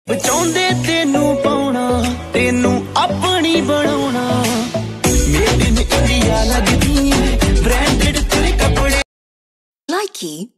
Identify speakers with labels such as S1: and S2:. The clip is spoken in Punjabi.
S1: ਬਚਾਉਂਦੇ ਤੈਨੂੰ ਪਾਉਣਾ, ਤੈਨੂੰ ਆਪਣੀ ਬਣਾਉਣਾ। ਮੇਡ ਇਨ ਇੰਡੀਆ ਲੱਗਦੀ ਏ ਬ੍ਰਾਂਡਡ ਤੇਰੇ ਕੱਪੜੇ।
S2: Likey